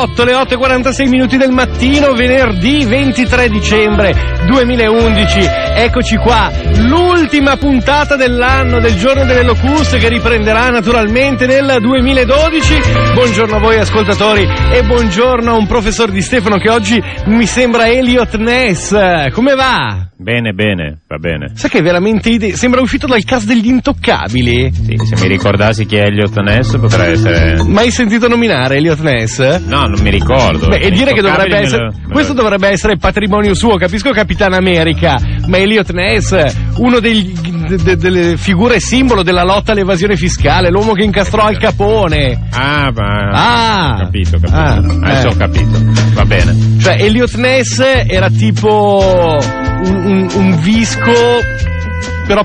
8, le 8:46 del mattino, venerdì 23 dicembre 2011. Eccoci qua, l'ultima puntata dell'anno, del giorno delle locuste, che riprenderà naturalmente nel 2012. Buongiorno a voi ascoltatori e buongiorno a un professor Di Stefano che oggi mi sembra Elliot Ness. Come va? Bene, va bene. Sai che veramente sembra uscito dal cast degli Intoccabili? Sì, se mi ricordassi chi è Elliot Ness potrebbe essere... Mai sentito nominare Elliot Ness? No, non mi ricordo. Beh, e dire che dovrebbe essere... Questo dovrebbe essere patrimonio suo, capisco Capitan America, ma Elliot Ness, uno delle figure simbolo della lotta all'evasione fiscale, l'uomo che incastrò Al Capone. Ho capito. Adesso ho capito. Va bene. Cioè, Elliot Ness era tipo un Visco, però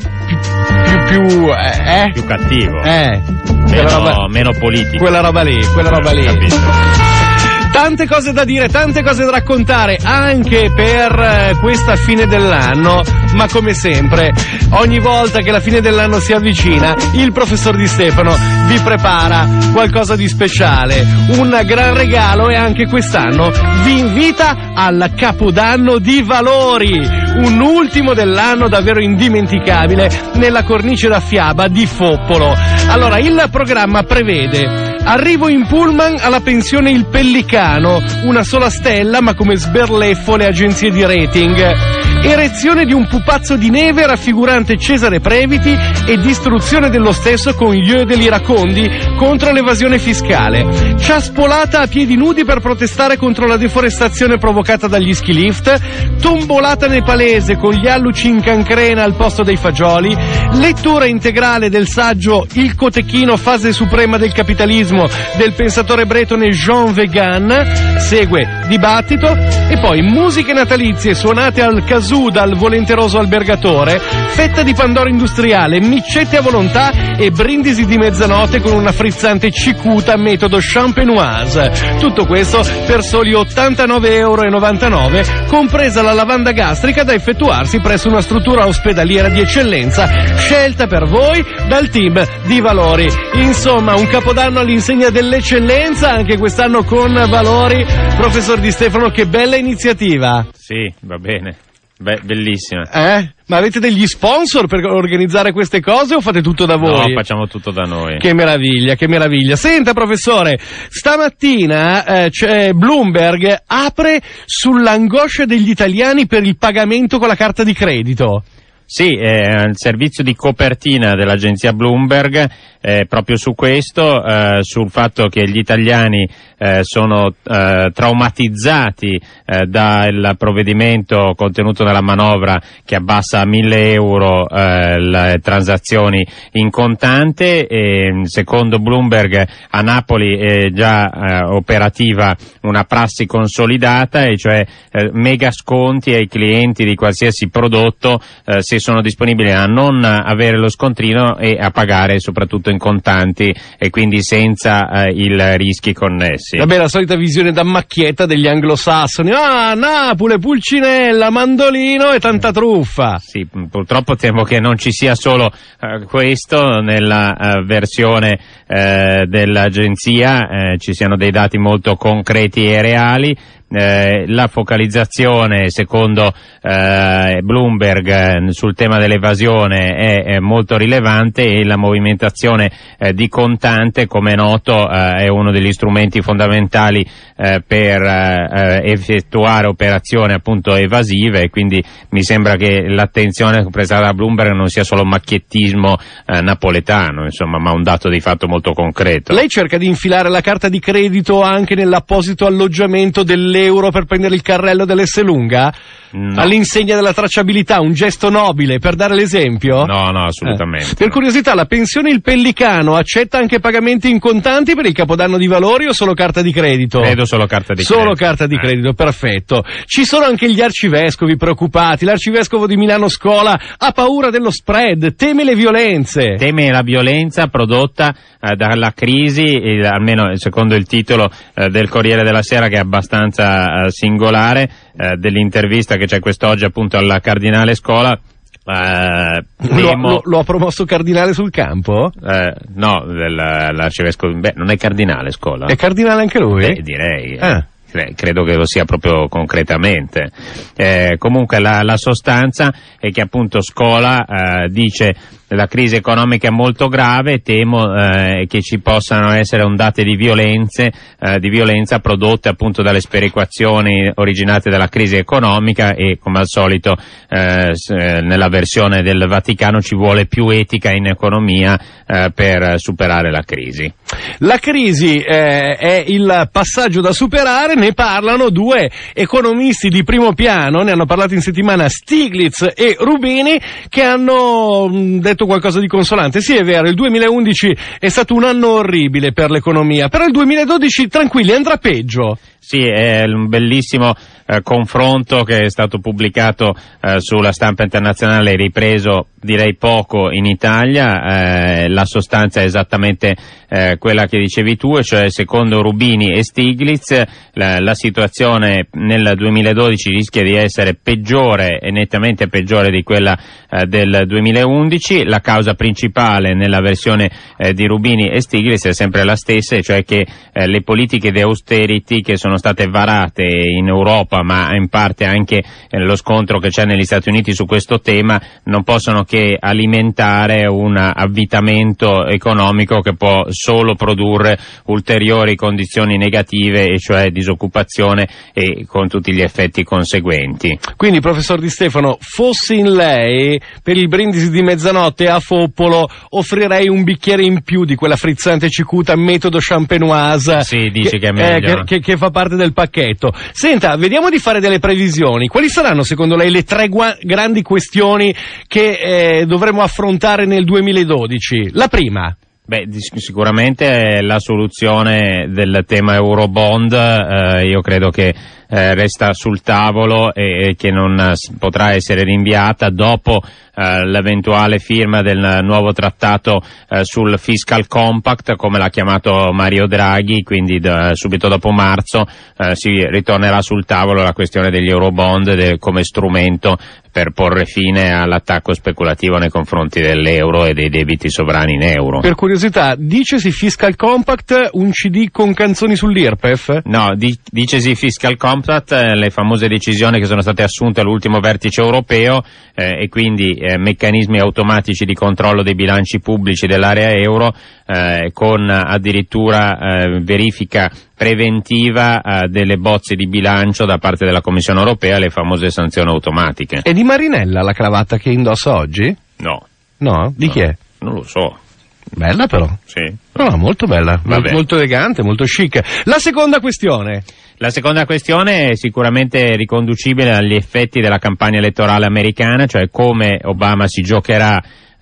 più cattivo. Meno politico. Quella roba lì. Capito. Tante cose da dire, tante cose da raccontare anche per questa fine dell'anno, ma come sempre, ogni volta che la fine dell'anno si avvicina, il professor Di Stefano vi prepara qualcosa di speciale, un gran regalo, e anche quest'anno vi invita al Capodanno di Valori, un ultimo dell'anno davvero indimenticabile nella cornice da fiaba di Foppolo. Allora, il programma prevede arrivo in pullman alla pensione Il Pellicano, una sola stella ma come sberleffo le agenzie di rating. Erezione di un pupazzo di neve raffigurante Cesare Previti e distruzione dello stesso con gli dell'Iracondi contro l'evasione fiscale. Ciaspolata a piedi nudi per protestare contro la deforestazione provocata dagli ski lift. Tombolata nepalese con gli alluci in cancrena al posto dei fagioli. Lettura integrale del saggio Il Cotechino, fase suprema del capitalismo del pensatore bretone Jean Vegan. Segue dibattito e poi musiche natalizie suonate al kazoo dal volenteroso albergatore, fetta di pandoro industriale, micette a volontà e brindisi di mezzanotte con una frizzante cicuta metodo champenoise. Tutto questo per soli €89,99, compresa la lavanda gastrica da effettuarsi presso una struttura ospedaliera di eccellenza scelta per voi dal team di Valori. Insomma, un capodanno all'insegna dell'eccellenza anche quest'anno con Valori. Professor Di Stefano, che bella iniziativa. Sì, va bene. Bellissima. Ma avete degli sponsor per organizzare queste cose o fate tutto da voi? No, facciamo tutto da noi. Che meraviglia. Senta, professore, stamattina Bloomberg apre sull'angoscia degli italiani per il pagamento con la carta di credito. Sì, il servizio di copertina dell'agenzia Bloomberg proprio su questo, sul fatto che gli italiani sono traumatizzati dal provvedimento contenuto nella manovra che abbassa a €1.000 le transazioni in contante. E, secondo Bloomberg, a Napoli è già operativa una prassi consolidata, e cioè mega sconti ai clienti di qualsiasi prodotto se sono disponibili a non avere lo scontrino e a pagare soprattutto in contanti, e quindi senza i rischi connessi. Vabbè, la solita visione da macchietta degli anglosassoni. Napoli, Pulcinella, mandolino e tanta truffa. Sì, purtroppo temo che non ci sia solo questo nella versione dell'agenzia, ci siano dei dati molto concreti e reali. La focalizzazione, secondo Bloomberg, sul tema dell'evasione è molto rilevante, e la movimentazione di contante, come è noto, è uno degli strumenti fondamentali per effettuare operazioni appunto evasive, e quindi mi sembra che l'attenzione prestata da Bloomberg non sia solo macchiettismo napoletano, insomma, ma un dato di fatto molto concreto. Lei cerca di infilare la carta di credito anche nell'apposito alloggiamento dell'euro per prendere il carrello dell'Esselunga? No. All'insegna della tracciabilità, un gesto nobile, per dare l'esempio? No, assolutamente. Per curiosità, la pensione Il Pellicano accetta anche pagamenti in contanti per il Capodanno di Valori o solo carta di credito? Credo solo carta di credito. Solo carta di credito, perfetto. Ci sono anche gli arcivescovi preoccupati. L'arcivescovo di Milano Scola ha paura dello spread, teme le violenze. Teme la violenza prodotta dalla crisi, almeno secondo il titolo del Corriere della Sera, che è abbastanza singolare, dell'intervista che c'è quest'oggi appunto alla Cardinale Scola. Lo ha promosso cardinale sul campo? No, l'arcivescovo, non è cardinale Scola? È cardinale anche lui? Direi. Credo che lo sia proprio concretamente. Comunque la sostanza è che appunto Scola dice la crisi economica è molto grave, temo che ci possano essere ondate di violenza prodotte appunto dalle sperequazioni originate dalla crisi economica, e come al solito nella versione del Vaticano ci vuole più etica in economia per superare la crisi. La crisi è il passaggio da superare, ne parlano due economisti di primo piano, ne hanno parlato in settimana Stiglitz e Rubini, che hanno detto qualcosa di consolante. Sì, è vero, il 2011 è stato un anno orribile per l'economia, però il 2012 tranquilli, andrà peggio. Sì, è un bellissimo confronto che è stato pubblicato sulla stampa internazionale, ripreso direi poco in Italia. La sostanza è esattamente quella che dicevi tu, cioè secondo Rubini e Stiglitz la situazione nel 2012 rischia di essere peggiore e nettamente peggiore di quella del 2011. La causa principale nella versione di Rubini e Stiglitz è sempre la stessa, cioè che le politiche di austerity che sono state varate in Europa, ma in parte anche lo scontro che c'è negli Stati Uniti su questo tema, non possono che alimentare un avvitamento economico che può solo produrre ulteriori condizioni negative, e cioè disoccupazione e con tutti gli effetti conseguenti. Quindi, professor Di Stefano, fossi in lei, per il brindisi di mezzanotte a Foppolo offrirei un bicchiere in più di quella frizzante cicuta metodo champenoise. Sì, dice che è meglio. Che fa parte del pacchetto. Senta, vediamo di fare delle previsioni. Quali saranno secondo lei le tre grandi questioni che dovremo affrontare nel 2012? La prima. Sicuramente la soluzione del tema Eurobond, io credo che resta sul tavolo e che non potrà essere rinviata dopo l'eventuale firma del nuovo trattato sul Fiscal Compact, come l'ha chiamato Mario Draghi, quindi subito dopo marzo si ritornerà sul tavolo la questione degli Eurobond come strumento per porre fine all'attacco speculativo nei confronti dell'euro e dei debiti sovrani in euro. Per curiosità, dicesi Fiscal Compact un CD con canzoni sull'IRPEF? No, dicesi Fiscal Compact, le famose decisioni che sono state assunte all'ultimo vertice europeo e quindi meccanismi automatici di controllo dei bilanci pubblici dell'area euro, con addirittura verifica preventiva delle bozze di bilancio da parte della Commissione europea, le famose sanzioni automatiche. È di Marinella la cravatta che indossa oggi? No. No? Di chi è? Non lo so. Bella però. Sì. No, molto bella, molto elegante, molto chic. La seconda questione. La seconda questione è sicuramente riconducibile agli effetti della campagna elettorale americana, cioè come Obama si giocherà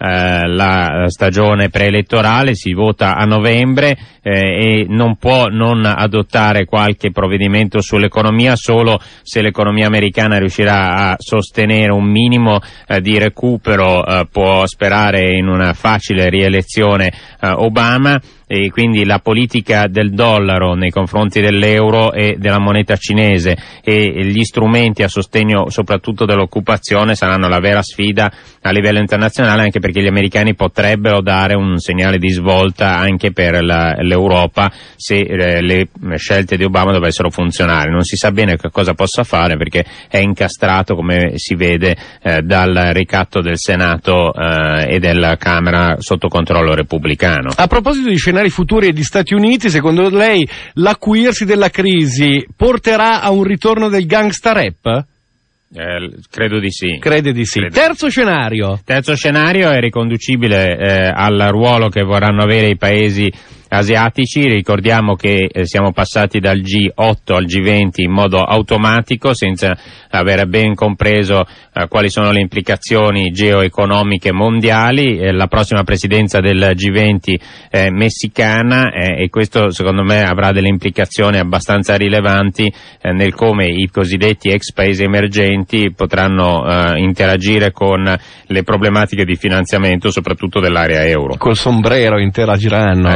la stagione preelettorale. Si vota a novembre e non può non adottare qualche provvedimento sull'economia solo se l'economia americana riuscirà a sostenere un minimo di recupero. Può sperare in una facile rielezione Obama, e quindi la politica del dollaro nei confronti dell'euro e della moneta cinese e gli strumenti a sostegno soprattutto dell'occupazione saranno la vera sfida a livello internazionale, anche perché gli americani potrebbero dare un segnale di svolta anche per l'Europa se le scelte di Obama dovessero funzionare. Non si sa bene che cosa possa fare perché è incastrato, come si vede, dal ricatto del Senato e della Camera sotto controllo repubblicano. A proposito di scenari futuri degli Stati Uniti, secondo lei l'acuirsi della crisi porterà a un ritorno del gangsta rap? Credo di sì. Crede di sì. Terzo scenario. Terzo scenario è riconducibile al ruolo che vorranno avere i paesi asiatici. Ricordiamo che siamo passati dal G8 al G20 in modo automatico, senza avere ben compreso quali sono le implicazioni geoeconomiche mondiali. La prossima presidenza del G20 è messicana e questo secondo me avrà delle implicazioni abbastanza rilevanti nel come i cosiddetti ex paesi emergenti potranno interagire con le problematiche di finanziamento soprattutto dell'area euro. Col sombrero interagiranno. Sì, certo.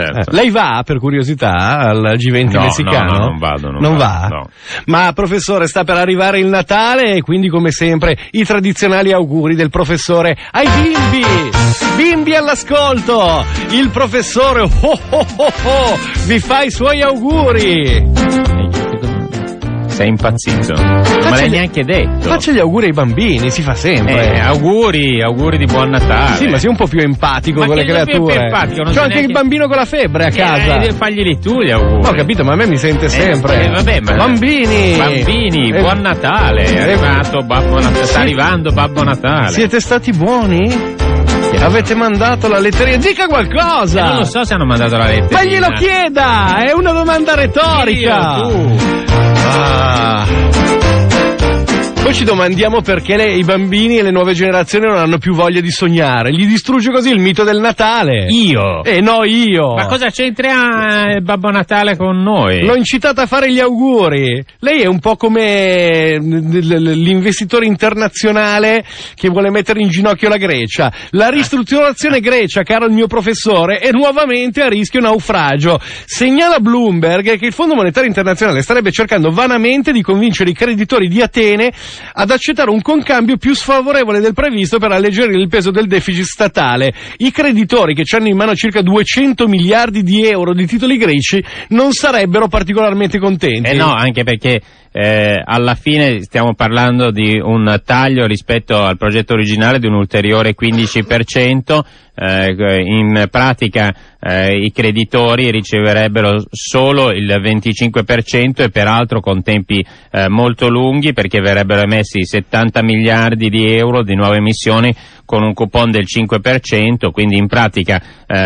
certo. Lei va, per curiosità, al G20 messicano? No, non vado. Non va? No. Ma, professore, sta per arrivare il Natale e quindi, come sempre, i tradizionali auguri del professore ai bimbi! Bimbi all'ascolto! Il professore vi fa i suoi auguri! Sei impazzito? Non me l'hai neanche detto. Faccia gli auguri ai bambini, si fa sempre. Auguri di buon Natale. Sì, ma sei un po' più empatico ma con le creature. C'ho anche il bambino con la febbre a casa. Faglieli tu gli auguri. Ho capito, ma a me mi sente sempre. Vabbè, ma bambini, buon Natale. È arrivato Babbo Natale. Sta arrivando Babbo Natale. Siete stati buoni? Avete mandato la letterina? Dica qualcosa! Non lo so se hanno mandato la letterina. Ma glielo chieda! È una domanda retorica! Poi ci domandiamo perché i bambini e le nuove generazioni non hanno più voglia di sognare. Gli distrugge così il mito del Natale. Io? No, io. Ma cosa c'entra il Babbo Natale con noi? L'ho incitata a fare gli auguri. Lei è un po' come l'investitore internazionale che vuole mettere in ginocchio la Grecia. La ristrutturazione grecia, caro il mio professore, è nuovamente a rischio naufragio. Segnala Bloomberg che il Fondo Monetario Internazionale starebbe cercando vanamente di convincere i creditori di Atene ad accettare un concambio più sfavorevole del previsto per alleggerire il peso del deficit statale. I creditori, che hanno in mano circa 200 miliardi di euro di titoli greci, non sarebbero particolarmente contenti. No, anche perché alla fine stiamo parlando di un taglio rispetto al progetto originale di un ulteriore 15%. In pratica i creditori riceverebbero solo il 25% e peraltro con tempi molto lunghi, perché verrebbero emessi 70 miliardi di euro di nuove emissioni con un coupon del 5%, quindi in pratica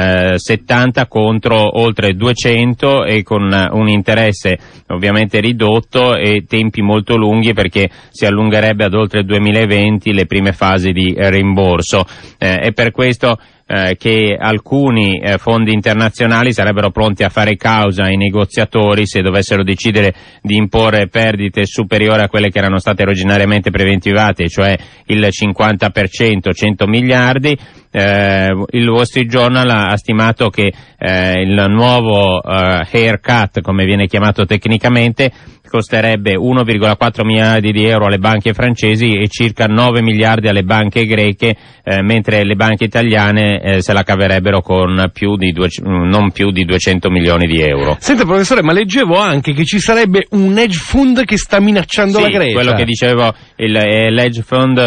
70 contro oltre 200 e con un interesse ovviamente ridotto e tempi molto lunghi, perché si allungherebbe ad oltre il 2020 le prime fasi di rimborso. E per questo che alcuni fondi internazionali sarebbero pronti a fare causa ai negoziatori se dovessero decidere di imporre perdite superiori a quelle che erano state originariamente preventivate, cioè il 50%, 100 miliardi. Il Wall Street Journal ha stimato che il nuovo haircut, come viene chiamato tecnicamente, costerebbe 1,4 miliardi di euro alle banche francesi e circa 9 miliardi alle banche greche, mentre le banche italiane se la caverebbero con non più di 200 milioni di euro. Senta, professore, ma leggevo anche che ci sarebbe un hedge fund che sta minacciando la Grecia. Quello che dicevo, l'hedge fund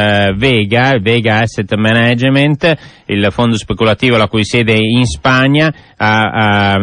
Vega Asset Management, il fondo speculativo la cui sede è in Spagna, ha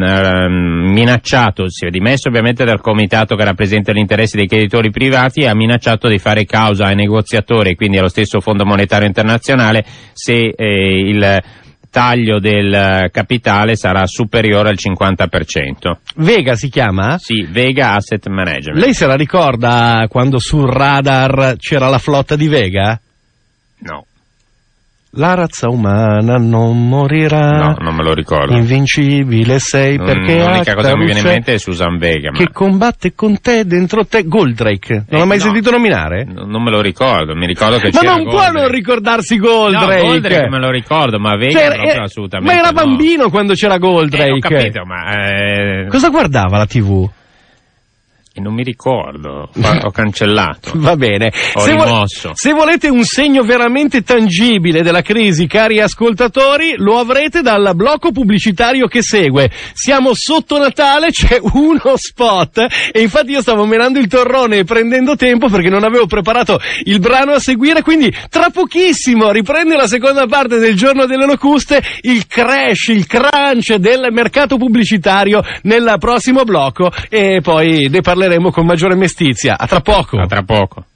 minacciato, si è dimesso ovviamente dal comitato che rappresenta gli interessi dei creditori privati, e ha minacciato di fare causa ai negoziatori, quindi allo stesso Fondo Monetario Internazionale, se il taglio del capitale sarà superiore al 50%. Vega si chiama? Sì, Vega Asset Management. Lei se la ricorda quando sul radar c'era la flotta di Vega? No. La razza umana non morirà. No, non me lo ricordo. Invincibile sei perché l'unica cosa che mi viene in mente è Susan Vega. Che combatte con te dentro te. Goldrake. Non l'ha mai sentito nominare? Non me lo ricordo. Mi ricordo che c'era. Ma non può non ricordarsi Goldrake. No, Goldrake me lo ricordo, ma Vega proprio assolutamente. Ma era bambino quando c'era Goldrake. Ho capito, ma cosa guardava la TV? E non mi ricordo, ho cancellato. Va bene. Ho rimosso. Se volete un segno veramente tangibile della crisi, cari ascoltatori, lo avrete dal blocco pubblicitario che segue. Siamo sotto Natale, c'è uno spot, e infatti io stavo menando il torrone e prendendo tempo perché non avevo preparato il brano a seguire, quindi tra pochissimo riprende la seconda parte del Giorno delle Locuste, il crash, il crunch del mercato pubblicitario nel prossimo blocco, e poi ne parleremo con maggiore mestizia. A tra poco. A tra poco.